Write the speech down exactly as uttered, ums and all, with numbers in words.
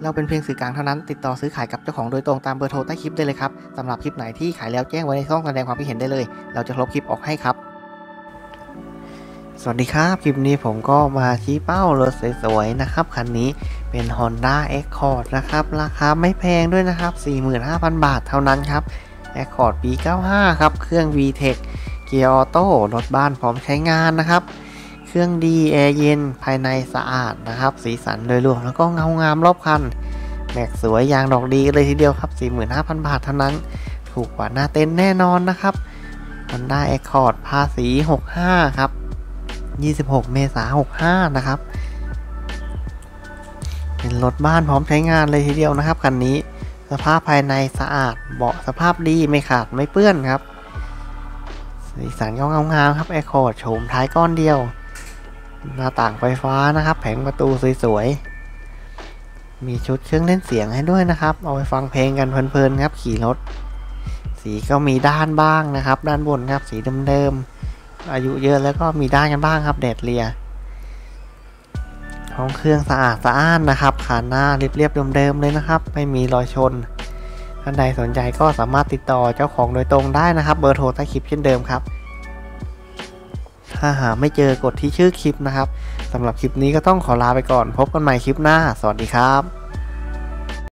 เราเป็นเพียงสื่อกลางเท่านั้นติดต่อซื้อขายกับเจ้าของโดยตรงตามเบอร์โทรใต้คลิปได้เลยครับสำหรับคลิปไหนที่ขายแล้วแจ้งไว้ในช่องแสดงความคิดเห็นได้เลยเราจะลบคลิปออกให้ครับสวัสดีครับคลิปนี้ผมก็มาชี้เป้ารถสวยๆนะครับคันนี้เป็น Honda Accord นะครับราคาไม่แพงด้วยนะครับ สี่หมื่นห้าพัน บาทเท่านั้นครับ Accord ปี เก้าสิบห้า ครับเครื่อง วี-Tech เกียร์ออโต้รถบ้านพร้อมใช้งานนะครับเครื่องดีแอร์เย็นภายในสะอาดนะครับสีสันโดยรวมแล้วก็เงางามรอบคันแม็กสวยยางดอกดีเลยทีเดียวครับ สี่หมื่นห้าพัน บาทเท่านั้นถูกกว่าหน้าเต็นท์แน่นอนนะครับ Honda Accord ภาษีหกสิบห้าครับยี่สิบหกเมษายนหกสิบห้านะครับเป็นรถบ้านพร้อมใช้งานเลยทีเดียวนะครับคันนี้สภาพภายในสะอาดเบาะสภาพดีไม่ขาดไม่เปื้อนครับสีสันก็เงางามครับ Accord โฉมท้ายก้อนเดียวหน้าต่างไฟฟ้านะครับแผงประตูสวยๆมีชุดเครื่องเล่นเสียงให้ด้วยนะครับเอาไปฟังเพลงกันเพลินๆครับขี่รถสีก็มีด้านบ้างนะครับด้านบนครับสีเดิมๆอายุเยอะแล้วก็มีด้านกันบ้างครับแดดเลียห้องเครื่องสะอาดสะอ้านนะครับขาหน้าเรียบๆเดิมๆเลยนะครับไม่มีรอยชนท่านใดสนใจก็สามารถติดต่อเจ้าของโดยตรงได้นะครับเบอร์โทรใต้คลิปเช่นเดิมครับถ้าหาไม่เจอกดที่ชื่อคลิปนะครับสำหรับคลิปนี้ก็ต้องขอลาไปก่อนพบกันใหม่คลิปหน้าสวัสดีครับ